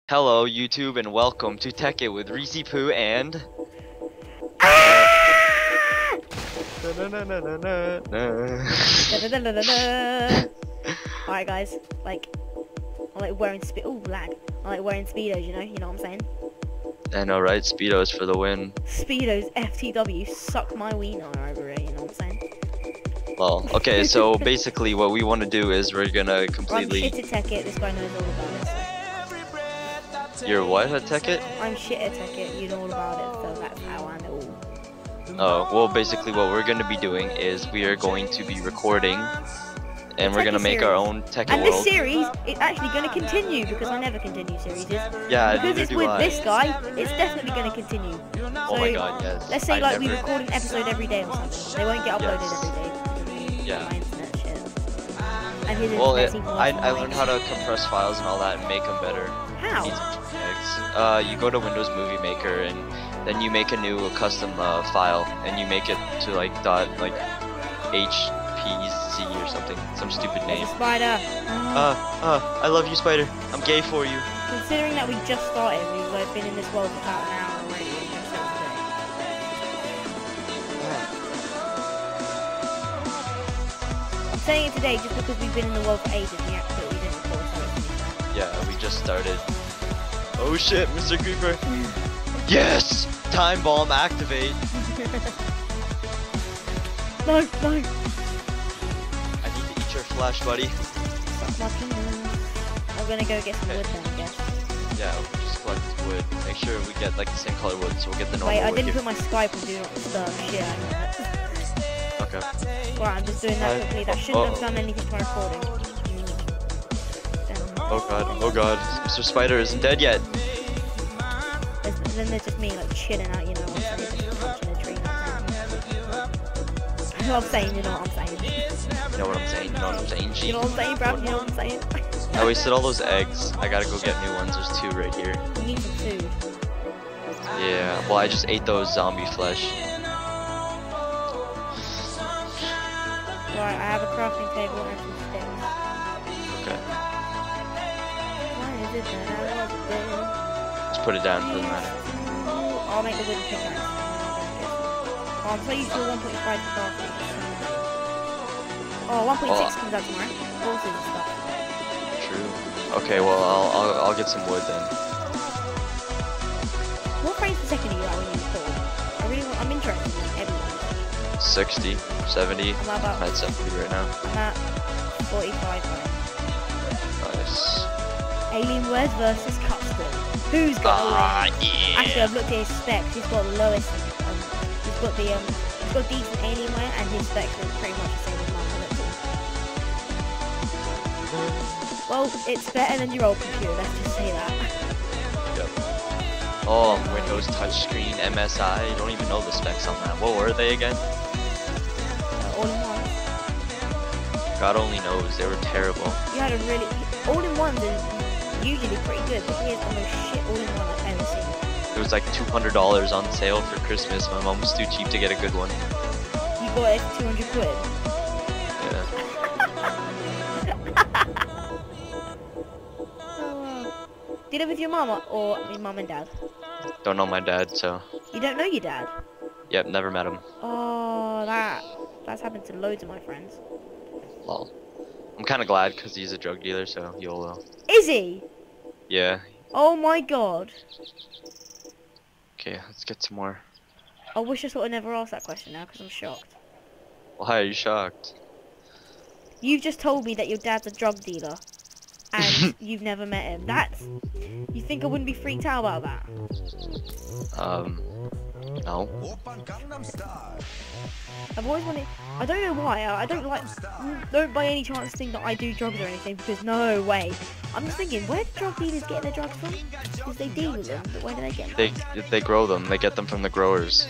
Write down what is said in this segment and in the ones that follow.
Hello YouTube and welcome to Tekkit with Reese Poo and Alright guys, I like wearing lag. I like wearing speedos, you know what I'm saying? I know, right? Speedos for the win. Speedos FTW suck my wiener over here, you know what I'm saying? Well, okay, so basically what we want to do is we're gonna completely... I'm shit at Tekkit, this guy knows all about it. So. You're what at Tekkit? I'm shit at Tekkit, you know all about it, so that's how I know. Oh, well basically what we're gonna be doing is we are going to be recording and we're gonna make our own Tekkit and world. this series is actually gonna continue because I never continue series. Yeah, because it's with this guy, it's definitely gonna continue. Oh my god, yes. Let's say we record an episode every day or something. They won't get uploaded every day. Yeah. My internet shit. And his Well, I learned how to compress files and all that and make them better. How? You go to Windows Movie Maker and then you make a new custom file and you make it to HPZ or something, some stupid name. Spider. I love you, Spider. I'm gay for you. Considering that we just started, we've been in this world for about an hour already. I'm saying it today just because we've been in the world for ages. We absolutely didn't record. Yeah, we just started. Oh shit, Mr. Creeper. Yes! Time bomb activate. No. I need to eat your flesh, buddy. I'm gonna go get some wood then, I guess. Yeah, we'll just collect wood. Make sure we get like the same color wood, so we'll get the normal wood. Wait, I didn't here. put my Skype on do not disturb. Shit, I know that. Okay. Right, I'm just doing that quickly. That shouldn't have done anything to my recording. Oh god, Mr. Spider isn't dead yet. Then there's just me like chilling out, you know what I'm saying? Punching a tree. You know what I'm saying? You know what I'm saying? You know what I'm saying? You know what I'm saying, G? You know what I'm saying, bro? You know what I'm saying? I wasted all those eggs. I gotta go get new ones. There's 2 right here. You need some food. Yeah, well I just ate those zombie flesh. Right, I have a crafting table and some sticks. Okay. Why is it that I was there? Just put it down, doesn't matter. I'll make the wooden pickaxe. I'm so used to 1.5 crafting. Oh, 1.6 comes out tomorrow. Horses and stuff. True. Okay, well I'll get some wood then. What frames per second are you at when you install? I'm interested in everyone. 60, 70. I'm at 70 right now. I'm at 45 now. Nice. Alienware versus custom. Who's got the yeah. Actually, I've looked at his specs. He's got the lowest. He's got decent Alienware, and his specs are pretty much the same as mine. Well, it's better than your old computer. Let's just say that. Yep. Oh, Windows touchscreen MSI. You don't even know the specs on that. What were they again? All in one. God only knows. They were terrible. You had a really all in ones are usually pretty good, but here's the most shit all in one I've ever seen. It was like $200 on sale for Christmas. My mom was too cheap to get a good one. You got it for 200 quid. Yeah. Do you live with your mama or your mum and dad? Don't know my dad, so. You don't know your dad? Yep, never met him. Oh, that's happened to loads of my friends. Lol. I'm kind of glad because he's a drug dealer, so YOLO. Is he? Yeah. Oh my god. Okay, let's get some more. I wish I sort of never asked that question now because I'm shocked. Why are you shocked? You've just told me that your dad's a drug dealer and you've never met him. You think I wouldn't be freaked out about that? No. I've always wanted. I don't know why. I don't by any chance think that I do drugs or anything because no way. I'm just thinking, where do drug dealers get their drugs from? Because they deal with them, but where do they get them? They grow them. They get them from the growers.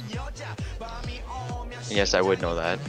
Yes, I would know that.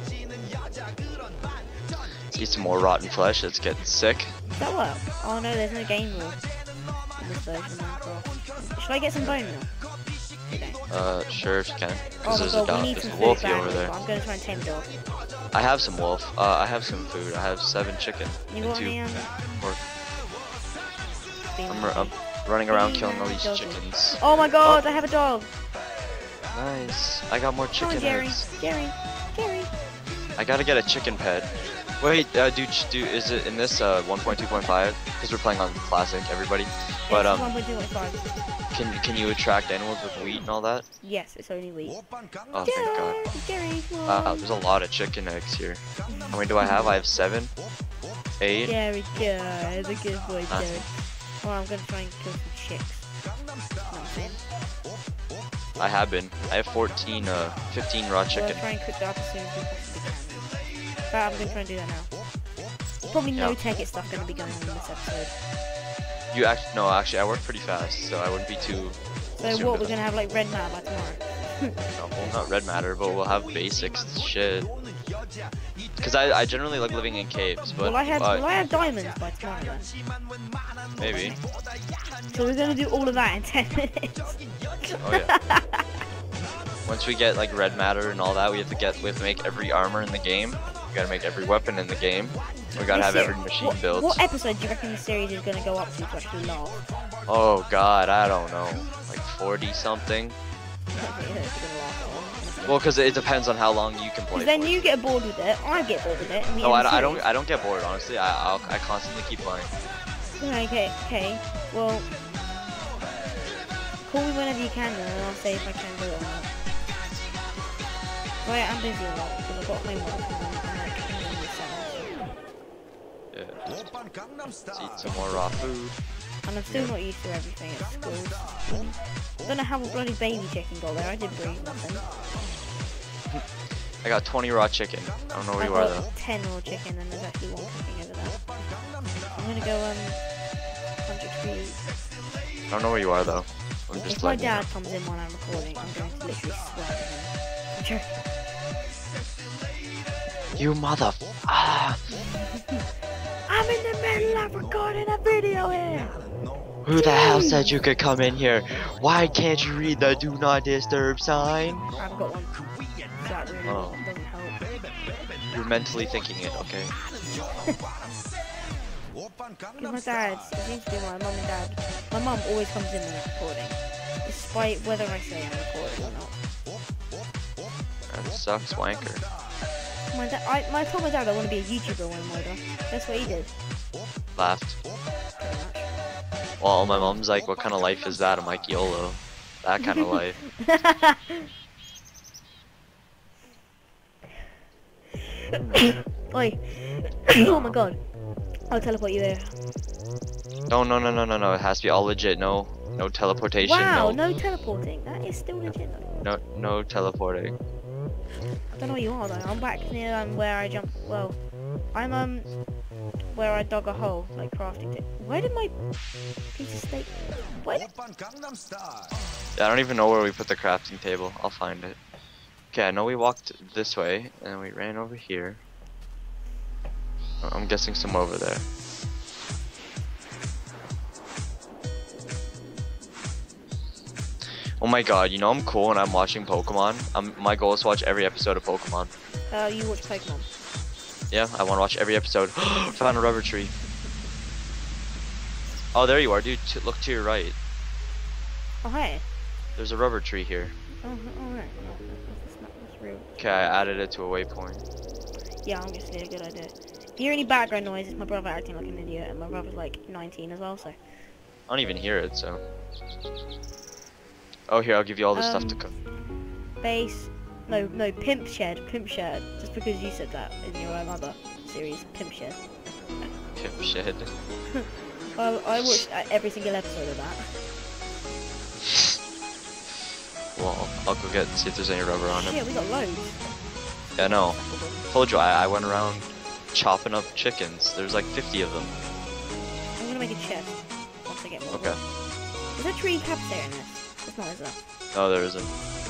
Let's get some more rotten flesh. It's getting sick. Does that work? Oh no, there's no game rule in this version of Minecraft. Should I get some bone meal? Okay. Sure if you can. Oh There's my a god, we dog. need There's some a food wolfie back, over there. I'm gonna try and tame the dog. I have some wolf. I have some food. I have 7 chicken You and got 2 any pork. running around killing all these chickens. Oh my god, I have a dog. Nice. I got more chicken Jerry. eggs. Jerry. I gotta get a chicken pet. Wait, is it in this 1.2.5? Because we're playing on classic, everybody. But 1.2.5. can you attract animals with wheat and all that? Yes, it's only wheat. Oh, thank God. Jerry, There's a lot of chicken eggs here. How many do I have? I have 7, 8. Jerry, the good boy, Jerry. Well, I'm gonna try and kill some chicks. I have been. I have 15 raw chicken. I'll try and cook that up as soon as we possibly can. But I'm gonna try and do that now. Probably no tekkit stuff gonna be going on in this episode. No, actually, I work pretty fast, so I wouldn't be too. So what, we're gonna have like red matter by tomorrow? No, well, not red matter, but we'll have basics shit. Cause I generally like living in caves, but will I have diamonds by tomorrow then? Maybe. So we're gonna do all of that in 10 minutes. Oh yeah. Once we get like red matter and all that, we have to make every armor in the game. We gotta make every weapon in the game. We gotta have every machine built. What episode do you reckon the series is gonna go up to actually last? Oh God, I don't know. Like 40 something. Well, because it depends on how long you can play. Then you get bored with it, I get bored with it. No, I don't get bored. Honestly, I constantly keep playing. Okay. Well, call me whenever you can, then, and I'll say if I can do it or not. Right, I'm busy a lot because I've got my work and I'm like yeah. Let's eat some more raw food. And I'm still not used to everything at school. I don't know how a bloody baby chicken got there. I didn't breathe nothing. I got 20 raw chicken. I don't know where you are though. 10 raw chicken, and there's actually one cooking over there. I'm gonna go 100 feet. I don't know where you are though. I'm just if my dad comes in while I'm recording, I'm going to literally swear at him. I'm joking. You mother. I'm in the middle of recording a video here. Who the hell said you could come in here? Why can't you read the do not disturb sign? I've got one. That really doesn't help. You're mentally thinking it, okay? Because my dad, it seems to be my mum and dad. My mum always comes in when I'm recording, despite whether I say I'm recording or not. That sucks, wanker. I told my dad I want to be a YouTuber when I'm older. That's what he did. Laughed. Well, my mom's like, what kind of life is that? I'm like, YOLO. That kind of life. Oi. Oh my god. I'll teleport you there. No. It has to be all legit. No teleportation. Wow, no teleporting. That is still legit though. No teleporting. I don't know where you are though. I'm back near where I jumped. Well, I'm where I dug a hole, like crafting it. Where did my piece of steak? What? Yeah, I don't even know where we put the crafting table. I'll find it. Okay, I know we walked this way and then we ran over here. I'm guessing some over there. Oh my god, you know I'm cool when I'm watching Pokemon. My goal is to watch every episode of Pokemon. You watch Pokemon? Yeah, I want to watch every episode. Found a rubber tree. Oh, there you are, dude. Look to your right. Oh, hey. There's a rubber tree here. Oh, alright. That's real. Okay, I added it to a waypoint. Yeah, I'm just a good idea. If you hear any background noise, it's my brother acting like an idiot, and my brother's like 19 as well, so. I don't even hear it, so. Oh, here, I'll give you all this stuff to cook. Base. No, Pimp Shed. Just because you said that in your other series, Pimp Shed. Pimp Shed. Well, I watched every single episode of that. Well, I'll go see if there's any rubber on it. Shit, we got loads. Yeah, no. Told you, I went around chopping up chickens. There's like 50 of them. I'm gonna make a chest once I get more. Okay. Is there tree capstone in this? It's not, is there? No, there isn't.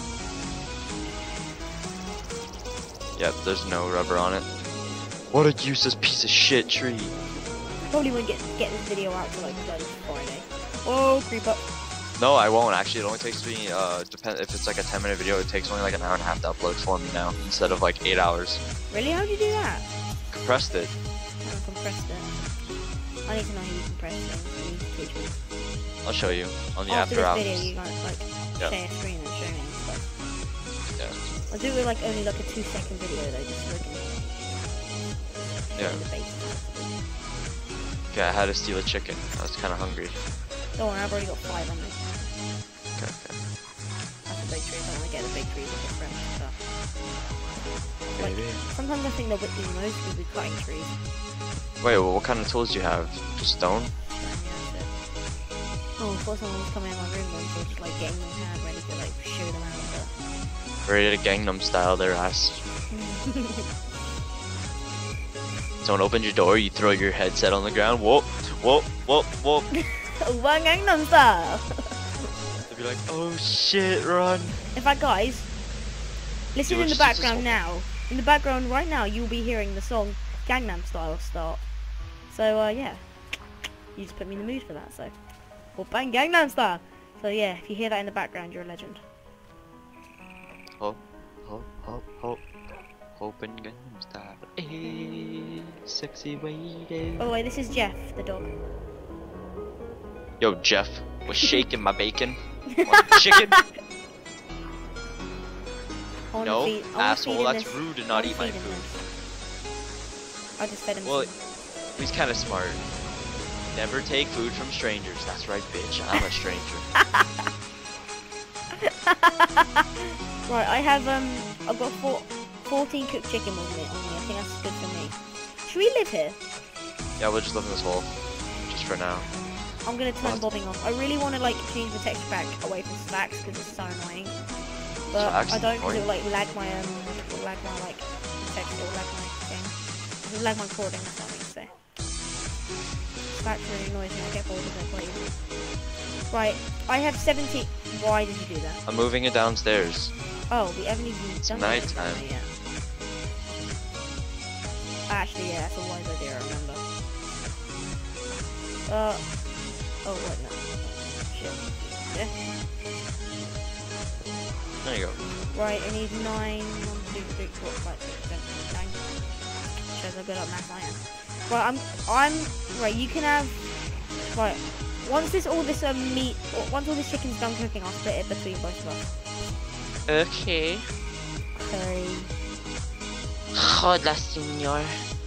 Yep, there's no rubber on it. What a useless piece of shit tree. Probably won't get this video out till like Friday. Oh, creep up. No, I won't actually. It only takes me, if it's like a 10-minute video, it takes only like an hour and a half to upload for me now, instead of like 8 hours. Really? How'd you do that? Compressed it. Oh, compressed it. I need to know how you compress things. You need to teach me. I'll show you on the After after this hours. video, you guys like Yeah. share screen and show me and stuff. Yeah. I'll do it like only like a 2-second video though, just so I can Yeah. show the basics. Okay, I had to steal a chicken. I was kind of hungry. Don't worry, I've already got 5 on me. Okay, okay. That's a big tree. I want to get the big trees with the French stuff. Like, Maybe. sometimes I think that with the most we be cutting trees. Wait, well, what kind of tools do you have? Just stone? And yeah, that's it. Oh, I thought someone was coming in my room and so just like getting them hand ready to like show them around. Ready to Gangnam style their ass. Someone opens your door, you throw your headset on the ground. Whoop, whoop, whoop, whoop. Bang Gangnam Style. They'd be like, oh shit, run. In fact, guys, listen Dude, in the just background now. In the background right now, you'll be hearing the song Gangnam Style start. So yeah, you just put me in the mood for that. So, or bang Gangnam Style. So yeah, if you hear that in the background, you're a legend. Hop, hop, hop, hop. Open Gangnam style. Hey, sexy lady. Oh wait, this is Jeff, the dog. Yo, Jeff was shaking my bacon. Want chicken? No, asshole, that's rude to not eat my food. I just fed him. Well, he's kind of smart. Never take food from strangers. That's right, bitch. I'm a stranger. Right, I have I've got 14 cooked chicken with me on me. I think that's good for me. Should we live here? Yeah, we'll just live in this hole, just for now. I'm gonna turn bobbing off. I really want to like change the texture pack away from stacks because it's so annoying. But Stacks I don't because annoying? it will like lag my like texture, it will lag my thing. It will lag my recording. That's what I mean to say. Stacks really annoys me. I get bored of it completely. Right, I have 70. Why did you do that? I'm moving it downstairs. Oh, we haven't even done that nighttime. yet. Actually, yeah, that's a wise idea, I remember. Oh, wait, no. Shit. Yeah. There you go. Right, I need 9, 1, 2, 3, 4, 5, 6, 7, 8, 9. Shows how good at math I am. Right, right, you can have, right, once all this chicken's done cooking, I'll split it between both of us. Okay. Okay. Hola, señor.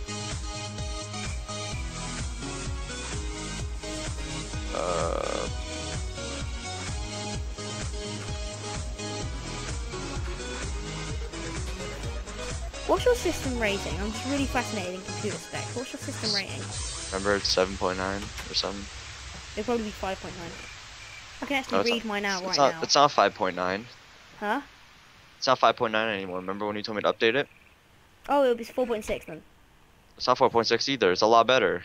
What's your system rating? I'm just really fascinated in computer specs. What's your system rating? Remember, it's 7.9 or something. It'll probably be 5.9. I can actually read mine out right now. It's not 5.9. Huh? It's not 5.9 anymore. Remember when you told me to update it? Oh, it'll be 4.6 then. It's not 4.6 either. It's a lot better.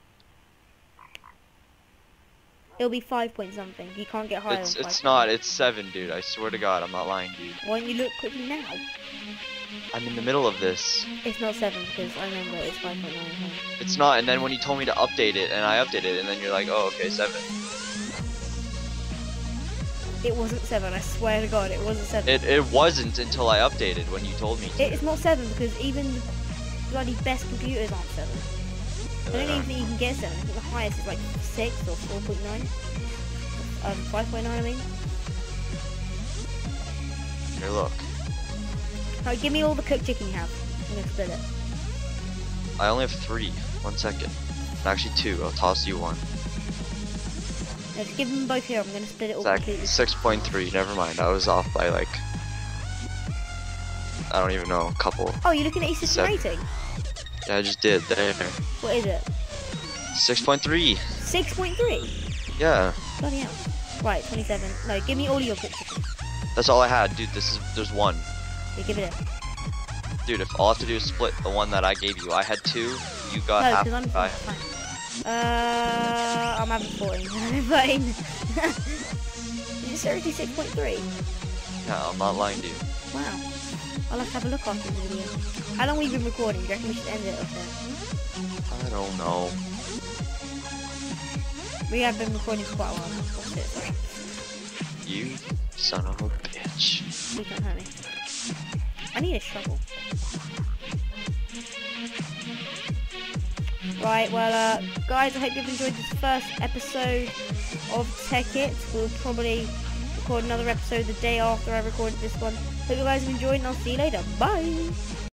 It'll be 5 point something. You can't get higher than 5. It's not. It's 7, dude. I swear to God, I'm not lying, dude. Why don't you look quickly now? I'm in the middle of this. It's not 7 because I remember it's 5.9. It's not. And then when you told me to update it, and I updated it, and then you're like, oh, okay, 7. It wasn't 7. I swear to God, it wasn't 7. It wasn't until I updated when you told me to. It's not 7 because even the bloody best computers aren't 7. I don't even think you can get 7. I think the highest is like 6 or 4.9. 5.9 I mean. Here, look. Alright, give me all the cooked chicken you have. I'm gonna split it. I only have 3. 1 second. Actually 2. I'll toss you one. No, just give them both here. I'm gonna split it all It's completely. 6.3. Never mind. I was off by like, I don't even know, a couple. Oh, you're looking at your system 7. rating? Yeah, I just did. There. What is it? 6.3. 6.3? Yeah. Bloody hell. Right, 27. No, give me all your cooked chicken. That's all I had, dude. There's 1. Yeah, give it a... Dude, if all I have to do is split the one that I gave you. I had 2. You got No, half. because I'm fine. I'm having 14. Fine. It's already 6.3. Yeah, I'm not lying to you. Wow. I'll have to have a look after this video. How long have we been recording? Do you reckon we should end it up there? I don't know. We have been recording for quite a while now. What's it? Sorry. You son of a bitch. Please don't hurt me. I need a shovel. Right, well, guys, I hope you've enjoyed this first episode of Tekkit. We'll probably record another episode the day after I recorded this one. Hope you guys have enjoyed, and I'll see you later. Bye!